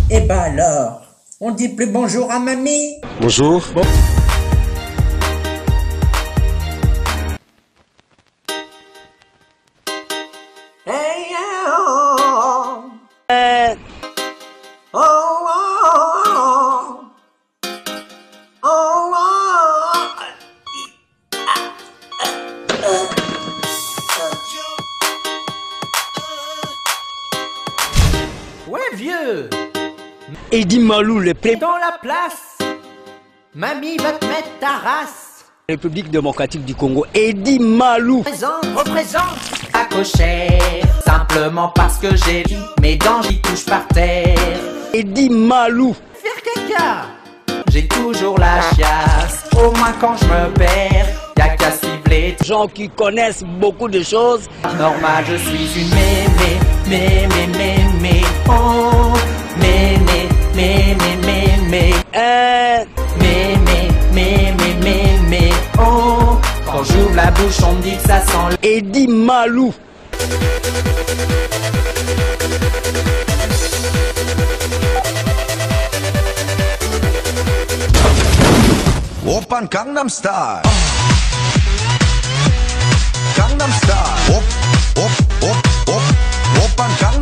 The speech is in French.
Eh ben alors, on dit plus bonjour à mamie? Bonjour. Bon. Hey, oh, oh, oh, oh, Ouais, vieux. Eddie Malou, le président Dans la place. Mamie va te mettre ta race. de la République démocratique du Congo. Eddie Malou. Représente à cochère. Simplement parce que j'ai mes dents qui touchent par terre. Eddie Malou. Faire caca. J'ai toujours la chiasse. Au moins quand je me perds, y'a qu'à cibler. Gens qui connaissent beaucoup de choses. Normal, je suis une mémé. Oh, mémé. Mémé. Oh, quand j'ouvre la bouche, on me dit que ça sent Eddie Malou. Oppan Gangnam Style. Gangnam Style. Oppan Gangnam